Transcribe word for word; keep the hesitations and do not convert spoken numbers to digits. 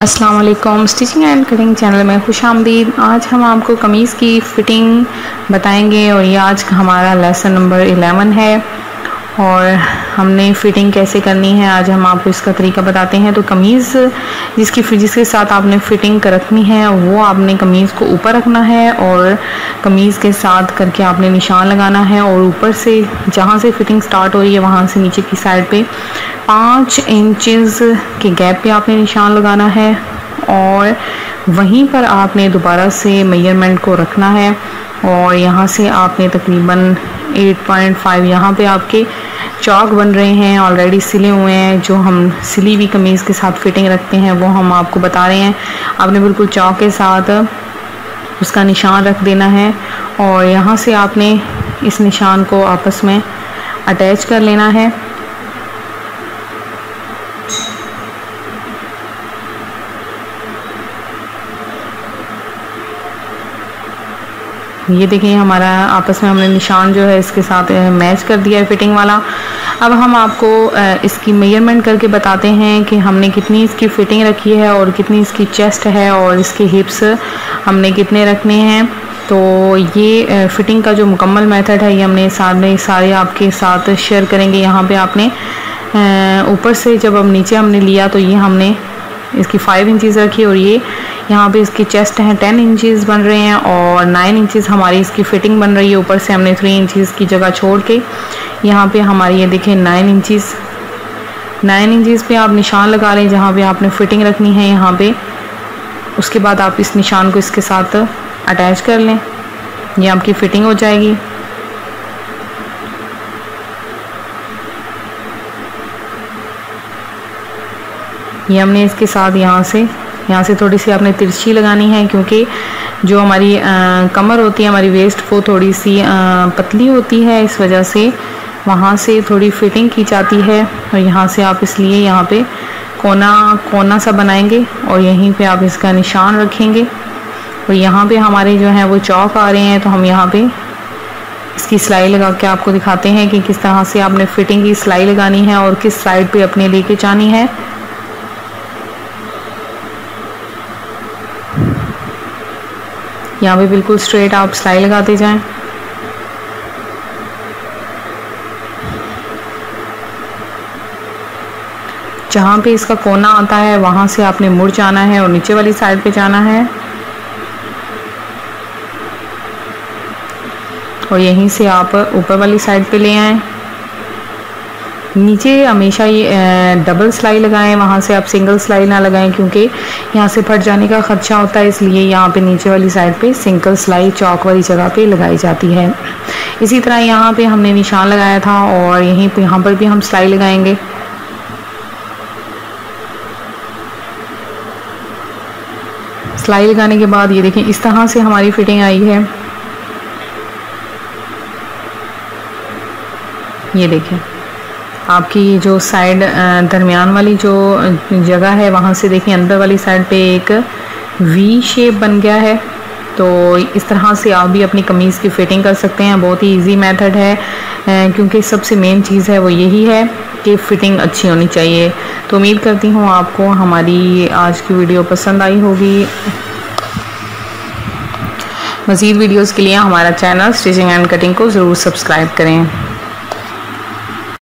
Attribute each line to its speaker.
Speaker 1: अस्सलाम वालेकुम, stitching and cutting channel में खुश आमदीद। आज हम आपको कमीज़ की फ़िटिंग बताएंगे और ये आज हमारा लेसन नंबर इलेवन है और हमने फ़िटिंग कैसे करनी है आज हम आपको इसका तरीका बताते हैं। तो कमीज़ जिसकी जिसके साथ आपने फ़िटिंग कर रखनी है वो आपने कमीज़ को ऊपर रखना है और कमीज़ के साथ करके आपने निशान लगाना है और ऊपर से जहाँ से फ़िटिंग स्टार्ट हो रही है वहाँ से नीचे की साइड पे पाँच इंचेस के गैप पे आपने निशान लगाना है और वहीं पर आपने दोबारा से मेजरमेंट को रखना है और यहाँ से आपने तकरीबन आठ पॉइंट पाँच यहाँ पे आपके चौक बन रहे हैं, ऑलरेडी सिले हुए हैं। जो हम सिली हुई कमीज़ के साथ फिटिंग रखते हैं वो हम आपको बता रहे हैं। आपने बिल्कुल चौक के साथ उसका निशान रख देना है और यहाँ से आपने इस निशान को आपस में अटैच कर लेना है। ये देखिए हमारा आपस में हमने निशान जो है इसके साथ मैच कर दिया है फिटिंग वाला। अब हम आपको इसकी मेजरमेंट करके बताते हैं कि हमने कितनी इसकी फ़िटिंग रखी है और कितनी इसकी चेस्ट है और इसके हिप्स हमने कितने रखने हैं। तो ये फ़िटिंग का जो मुकम्मल मेथड है ये हमने सारे सारे आपके साथ शेयर करेंगे। यहाँ पे आपने ऊपर से जब हम नीचे हमने लिया तो ये हमने इसकी फाइव इंचज़ रखी और ये यहाँ पे इसकी चेस्ट है टेन इंचज़ बन रहे हैं और नाइन इंचज़ हमारी इसकी फ़िटिंग बन रही है। ऊपर से हमने थ्री इंचज़ की जगह छोड़ के यहाँ पे हमारी ये देखें नाइन इंचज़ नाइन इंचज़ पे आप निशान लगा लें जहाँ पे आपने फ़िटिंग रखनी है यहाँ पे। उसके बाद आप इस निशान को इसके साथ अटैच कर लें, ये आपकी फ़िटिंग हो जाएगी। ये हमने इसके साथ यहाँ से यहाँ से थोड़ी सी आपने तिरछी लगानी है क्योंकि जो हमारी आ, कमर होती है हमारी वेस्ट वो थोड़ी सी आ, पतली होती है, इस वजह से वहाँ से थोड़ी फिटिंग की जाती है। और यहाँ से आप इसलिए यहाँ पे कोना कोना सा बनाएंगे और यहीं पे आप इसका निशान रखेंगे और यहाँ पे हमारे जो हैं वो चौक आ रहे हैं। तो हम यहाँ पे इसकी सिलाई लगा के आपको दिखाते हैं कि किस तरह से आपने फ़िटिंग की सिलाई लगानी है और किस साइड पे अपने लेके जानी है। यहाँ पे बिल्कुल स्ट्रेट आप सिलाई लगाते जाएं। जहाँ पे इसका कोना आता है वहाँ से आपने मुड़ जाना है और नीचे वाली साइड पे जाना है और यहीं से आप ऊपर वाली साइड पे ले आएं। नीचे हमेशा ये डबल सिलाई लगाएं, वहाँ से आप सिंगल सिलाई ना लगाएं क्योंकि यहाँ से फट जाने का ख़दशा होता है, इसलिए यहाँ पे नीचे वाली साइड पे सिंगल सिलाई चौक वाली जगह पे लगाई जाती है। इसी तरह यहाँ पे हमने निशान लगाया था और यहीं पे यहाँ पर भी हम सिलाई लगाएंगे। सिलाई लगाने के बाद ये देखें इस तरह से हमारी फ़िटिंग आई है। ये देखें आपकी जो साइड दरमियान वाली जो जगह है वहाँ से देखिए अंदर वाली साइड पे एक वी शेप बन गया है। तो इस तरह से आप भी अपनी कमीज़ की फ़िटिंग कर सकते हैं। बहुत ही इजी मेथड है क्योंकि सबसे मेन चीज़ है वो यही है कि फ़िटिंग अच्छी होनी चाहिए। तो उम्मीद करती हूँ आपको हमारी आज की वीडियो पसंद आई होगी। मज़ीद वीडियोज़ के लिए हमारा चैनल स्टिचिंग एंड कटिंग को ज़रूर सब्सक्राइब करें।